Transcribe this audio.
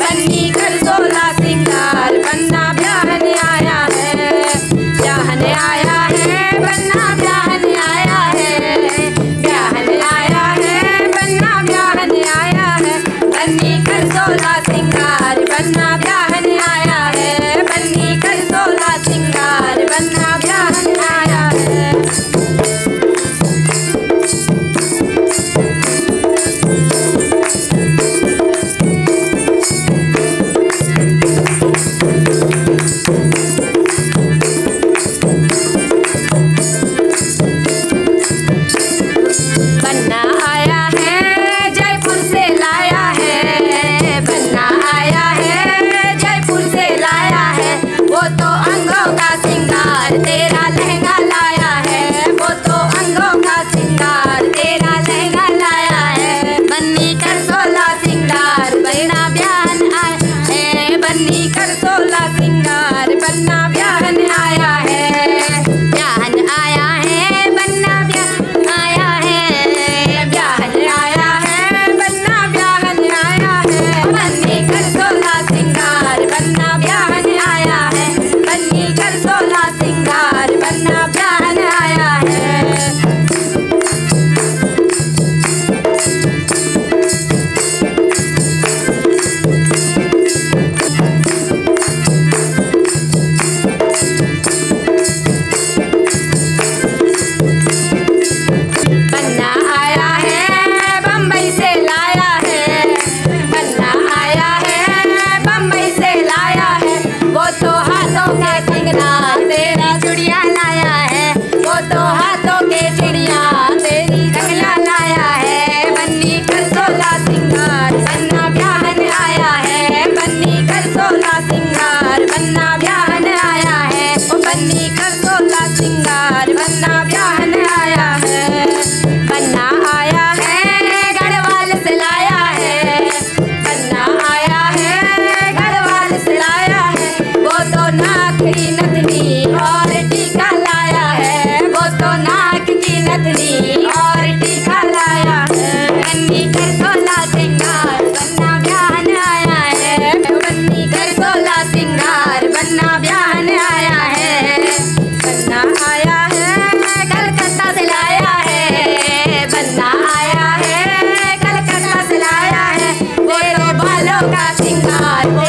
बन्नी कर सोला सिंगार बन्ना ब्याहन आया है, ब्याहन आया है बन्ना ब्याहन आया है, ब्याहन आया है बन्ना ब्याहन आया है, बन्नी कर सोला सिंगार बन्ना ब्याहन आया है, बन्नी कर सोला सिंगार बन्ना ब्याहन आया है। बन्ना आया है जयपुर से लाया है, बन्ना आया है जयपुर से लाया है, वो तो अंगों का सिंगार तेरा लहंगा लाया है, वो तो अंगों का सिंगार तेरा लहंगा लाया है, बन्नी कर सोला सिंगार बन्ना ब्याहन आया है, बन्नी कर सोला सिंगार बन्ना ब्याहन आया है, ब्याहन आया है बन्ना ब्याहन आया है, ब्याहन आया है बन्ना ब्याहन आया है, बन्नी कर सोला सिंगार बन्ना ब्याहन आया है, बन्नी कर सोला सिंगार बन्ना ब्याहन आया है। बन्ना आया है बम्बई से लाया है, बन्ना आया है बम्बई से लाया है, वो तो हाथों के कंगना तेरा चूड़ियाँ लाया है, वो तो हाथों के चिड़िया तेरी कंगना लाया है, बन्नी कर सोला सिंगार बन्ना ब्याहन आया है, बन्नी कर सोला सिंगार बन्ना ब्याहन आया है, ओ बन्नी कर सोला सिंगार बन्ना ब्याहन आया है। बन्ना आया है गढ़वाल से लाया है, बन्ना आया है गढ़वाल से लाया है, वो तो नाक की नथनी और टीका लाया है, वो तो नाक की नथनी और टीका लाया है, बन्नी कर सोला सिंगार बन्ना ब्याहन आया है, बन्नी कर सोला सिंगार बन्ना ब्याहन आया है, बन्ना आया है कलकत्ता से लाया है, बन्ना आया है कलकत्ता से लाया है, वो तो बालों का सिंगार